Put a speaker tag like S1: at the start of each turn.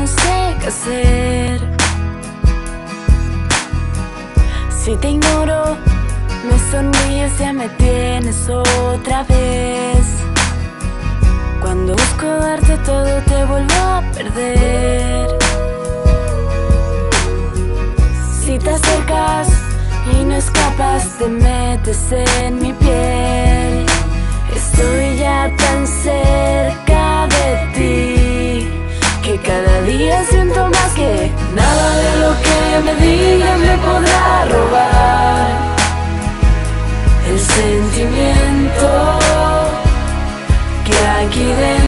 S1: no sé qué hacer. Si te ignoro, me sonríes, ya me tienes otra vez. Cuando busco darte todo, te vuelvo a perder. Si te acercas y no escapas, te metes en mi piel. Estoy ya tan cerca de ti que cada día siento más que nada de lo que me digan me podrá robar el sentimiento que aquí dentro